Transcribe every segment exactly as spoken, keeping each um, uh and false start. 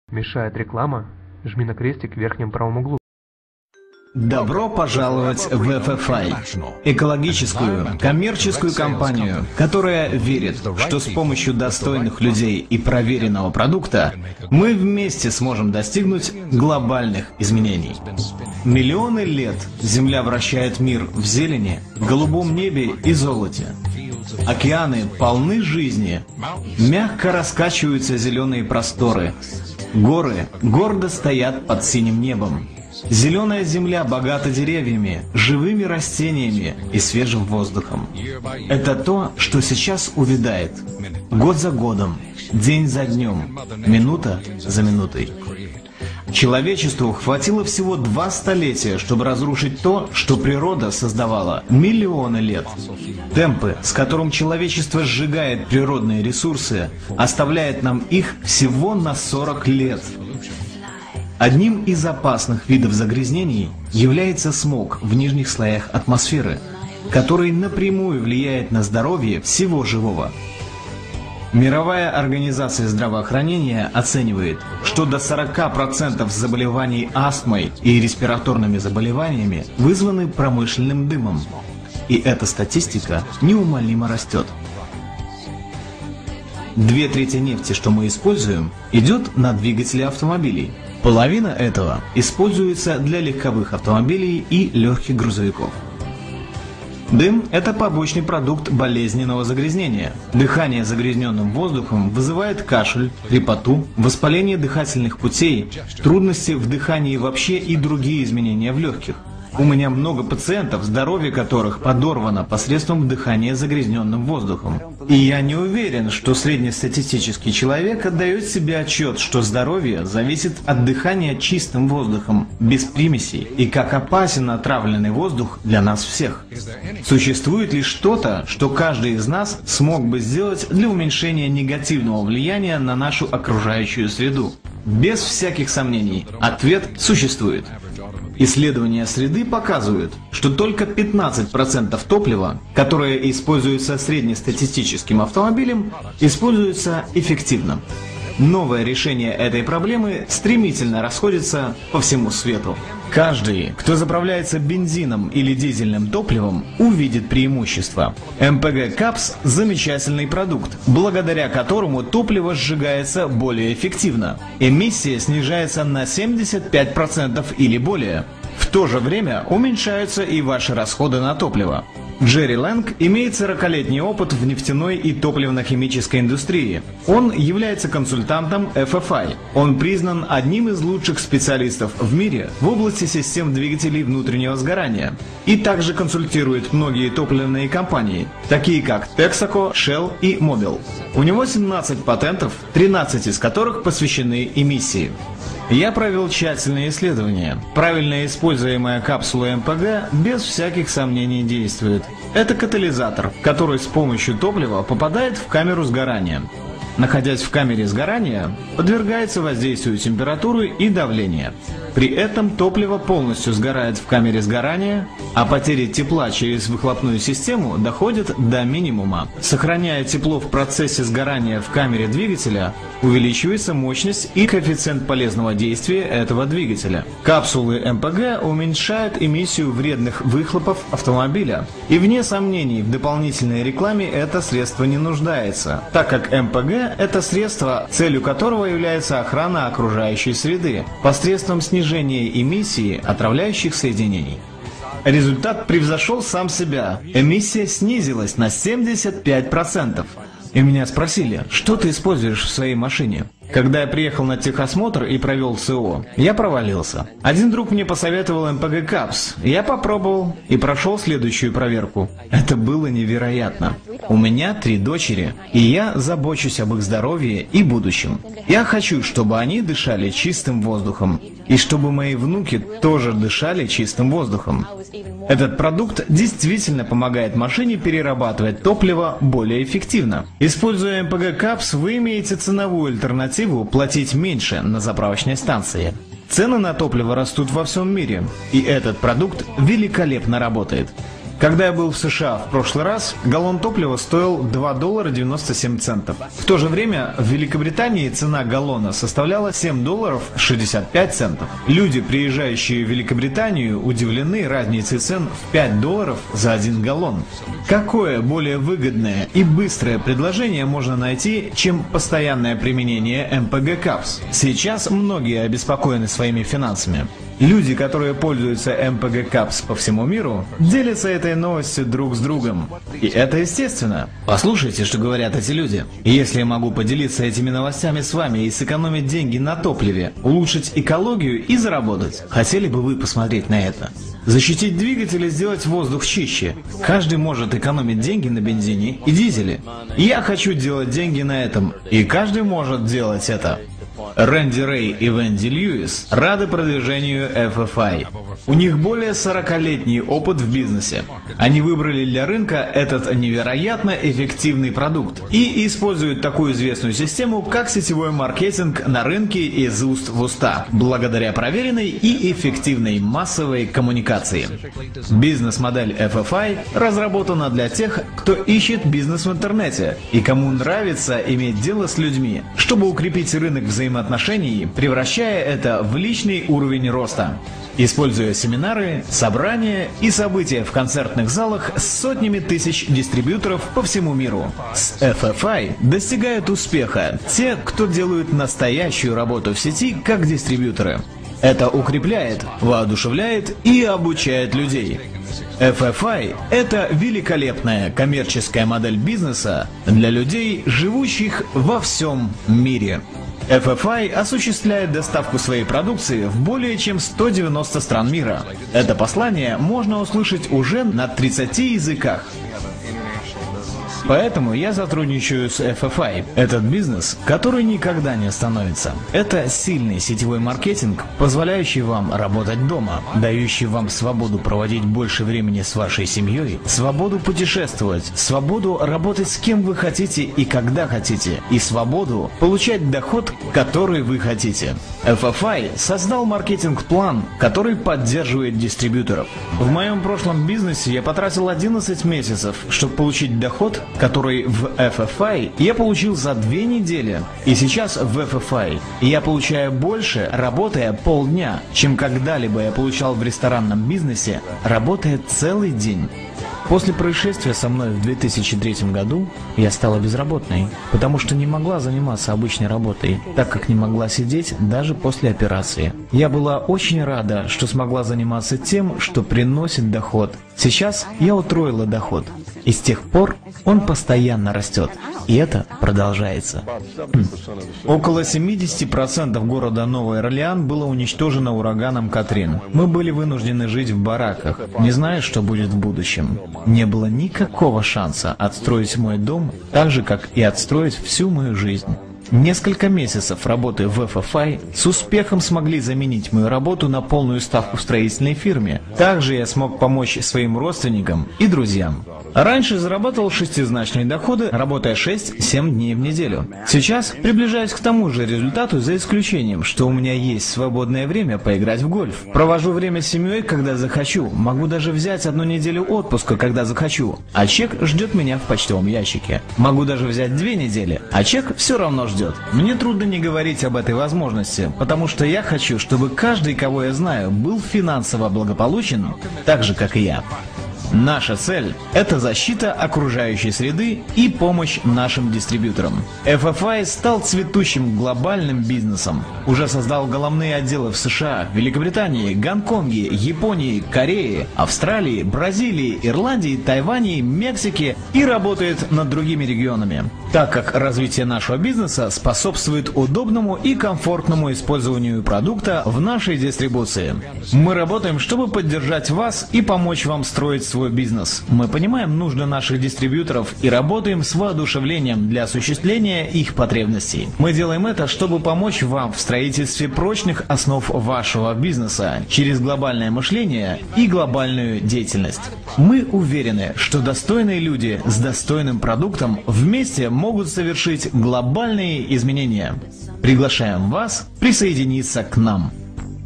Мешает реклама? Жми на крестик в верхнем правом углу. Добро пожаловать в эф эф ай, экологическую, коммерческую компанию, которая верит, что с помощью достойных людей и проверенного продукта мы вместе сможем достигнуть глобальных изменений. Миллионы лет Земля вращает мир в зелени, голубом небе и золоте. Океаны полны жизни, мягко раскачиваются зеленые просторы, горы гордо стоят под синим небом. Зеленая земля богата деревьями, живыми растениями и свежим воздухом. Это то, что сейчас увядает. Год за годом, день за днем, минута за минутой. Человечеству хватило всего два столетия, чтобы разрушить то, что природа создавала миллионы лет. Темпы, с которым человечество сжигает природные ресурсы, оставляет нам их всего на сорок лет. Одним из опасных видов загрязнений является смог в нижних слоях атмосферы, который напрямую влияет на здоровье всего живого. Мировая организация здравоохранения оценивает, что до сорока процентов заболеваний астмой и респираторными заболеваниями вызваны промышленным дымом. И эта статистика неумолимо растет. Две трети нефти, что мы используем, идет на двигатели автомобилей. Половина этого используется для легковых автомобилей и легких грузовиков. Дым – это побочный продукт болезненного загрязнения. Дыхание загрязненным воздухом вызывает кашель, хрипоту, воспаление дыхательных путей, трудности в дыхании вообще и другие изменения в легких. У меня много пациентов, здоровье которых подорвано посредством вдыхания загрязненным воздухом. И я не уверен, что среднестатистический человек отдает себе отчет, что здоровье зависит от дыхания чистым воздухом, без примесей, и как опасен отравленный воздух для нас всех. Существует ли что-то, что каждый из нас смог бы сделать для уменьшения негативного влияния на нашу окружающую среду? Без всяких сомнений, ответ существует. Исследования среды показывают, что только пятнадцать процентов топлива, которое используется среднестатистическим автомобилем, используется эффективно. Новое решение этой проблемы стремительно расходится по всему свету. Каждый, кто заправляется бензином или дизельным топливом, увидит преимущество. эм пэ гэ капс – замечательный продукт, благодаря которому топливо сжигается более эффективно. Эмиссия снижается на семьдесят пять процентов или более. В то же время уменьшаются и ваши расходы на топливо. Джерри Лэнг имеет сорокалетний опыт в нефтяной и топливно-химической индустрии. Он является консультантом эф эф ай. Он признан одним из лучших специалистов в мире в области систем двигателей внутреннего сгорания. И также консультирует многие топливные компании, такие как Texaco, Shell и Mobil. У него семнадцать патентов, тринадцать из которых посвящены эмиссии. Я провел тщательные исследования. Правильно используемая капсула эм пэ гэ без всяких сомнений действует. Это катализатор, который с помощью топлива попадает в камеру сгорания. Находясь в камере сгорания, подвергается воздействию температуры и давления. При этом топливо полностью сгорает в камере сгорания, а потери тепла через выхлопную систему доходят до минимума. Сохраняя тепло в процессе сгорания в камере двигателя, увеличивается мощность и коэффициент полезного действия этого двигателя. Капсулы эм пэ гэ уменьшают эмиссию вредных выхлопов автомобиля. И вне сомнений, в дополнительной рекламе это средство не нуждается, так как эм пэ гэ – это средство, целью которого является охрана окружающей среды посредством снижения эмиссии отравляющих соединений. Результат превзошел сам себя. Эмиссия снизилась на семьдесят пять процентов. И меня спросили, что ты используешь в своей машине? Когда я приехал на техосмотр и провел цэ о, я провалился. Один друг мне посоветовал эм пэ гэ капс. Я попробовал и прошел следующую проверку. Это было невероятно. У меня три дочери, и я забочусь об их здоровье и будущем. Я хочу, чтобы они дышали чистым воздухом, и чтобы мои внуки тоже дышали чистым воздухом. Этот продукт действительно помогает машине перерабатывать топливо более эффективно. Используя эм пэ гэ капс, вы имеете ценовую альтернативу платить меньше на заправочной станции. Цены на топливо растут во всем мире, и этот продукт великолепно работает. Когда я был в США в прошлый раз, галлон топлива стоил два доллара девяносто семь центов. В то же время в Великобритании цена галлона составляла семь долларов шестьдесят пять центов. Люди, приезжающие в Великобританию, удивлены разницей цен в пять долларов за один галлон. Какое более выгодное и быстрое предложение можно найти, чем постоянное применение эм пэ гэ капс? Сейчас многие обеспокоены своими финансами. Люди, которые пользуются эм пэ гэ капс по всему миру, делятся этой новостью друг с другом. И это естественно. Послушайте, что говорят эти люди. Если я могу поделиться этими новостями с вами и сэкономить деньги на топливе, улучшить экологию и заработать, хотели бы вы посмотреть на это? Защитить двигатель и сделать воздух чище. Каждый может экономить деньги на бензине и дизеле. Я хочу делать деньги на этом, и каждый может делать это. Рэнди Рэй и Венди Льюис рады продвижению эф эф ай. У них более сорокалетний опыт в бизнесе. Они выбрали для рынка этот невероятно эффективный продукт и используют такую известную систему, как сетевой маркетинг на рынке из уст в уста, благодаря проверенной и эффективной массовой коммуникации. Бизнес-модель эф эф ай разработана для тех, кто ищет бизнес в интернете и кому нравится иметь дело с людьми, чтобы укрепить рынок взаимоотношений, превращая это в личный уровень роста. Используя семинары, собрания и события в концертных залах с сотнями тысяч дистрибьюторов по всему миру. С эф эф ай достигают успеха те, кто делают настоящую работу в сети как дистрибьюторы. Это укрепляет, воодушевляет и обучает людей. эф эф ай – это великолепная коммерческая модель бизнеса для людей, живущих во всем мире. эф эф ай осуществляет доставку своей продукции в более чем сто девяносто стран мира. Это послание можно услышать уже на тридцати языках. Поэтому я сотрудничаю с эф эф ай. Этот бизнес, который никогда не остановится. Это сильный сетевой маркетинг, позволяющий вам работать дома, дающий вам свободу проводить больше времени с вашей семьей, свободу путешествовать, свободу работать с кем вы хотите и когда хотите, и свободу получать доход, который вы хотите. эф эф ай создал маркетинг-план, который поддерживает дистрибьюторов. В моем прошлом бизнесе я потратил одиннадцать месяцев, чтобы получить доход, который в эф эф ай я получил за две недели. И сейчас в эф эф ай я получаю больше, работая полдня, чем когда-либо я получал в ресторанном бизнесе, работая целый день. После происшествия со мной в две тысячи третьем году я стала безработной, потому что не могла заниматься обычной работой, так как не могла сидеть даже после операции. Я была очень рада, что смогла заниматься тем, что приносит доход. Сейчас я утроила доход, и с тех пор он постоянно растет, и это продолжается. Около семьдесят процентов города Новый Орлеан было уничтожено ураганом Катрин. Мы были вынуждены жить в бараках, не зная, что будет в будущем. Не было никакого шанса отстроить мой дом так же, как и отстроить всю мою жизнь. Несколько месяцев работы в эф эф ай с успехом смогли заменить мою работу на полную ставку в строительной фирме. Также я смог помочь своим родственникам и друзьям. Раньше зарабатывал шестизначные доходы, работая шесть-семь дней в неделю. Сейчас приближаюсь к тому же результату, за исключением, что у меня есть свободное время поиграть в гольф. Провожу время с семьей, когда захочу. Могу даже взять одну неделю отпуска, когда захочу. А чек ждет меня в почтовом ящике. Могу даже взять две недели, а чек все равно ждет. Мне трудно не говорить об этой возможности, потому что я хочу, чтобы каждый, кого я знаю, был финансово благополучен, так же, как и я. Наша цель – это защита окружающей среды и помощь нашим дистрибьюторам. эф эф ай стал цветущим глобальным бизнесом. Уже создал головные отделы в США, Великобритании, Гонконге, Японии, Корее, Австралии, Бразилии, Ирландии, Тайване, Мексике и работает над другими регионами, так как развитие нашего бизнеса способствует удобному и комфортному использованию продукта в нашей дистрибуции. Мы работаем, чтобы поддержать вас и помочь вам строить свой свой бизнес. Мы понимаем нужды наших дистрибьюторов и работаем с воодушевлением для осуществления их потребностей. Мы делаем это, чтобы помочь вам в строительстве прочных основ вашего бизнеса через глобальное мышление и глобальную деятельность. Мы уверены, что достойные люди с достойным продуктом вместе могут совершить глобальные изменения. Приглашаем вас присоединиться к нам.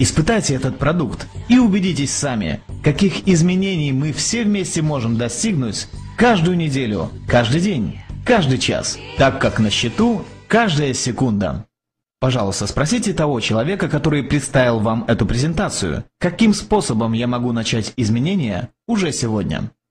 Испытайте этот продукт и убедитесь сами, каких изменений мы все вместе можем достигнуть каждую неделю, каждый день, каждый час, так как на счету каждая секунда. Пожалуйста, спросите того человека, который представил вам эту презентацию, каким способом я могу начать изменения уже сегодня.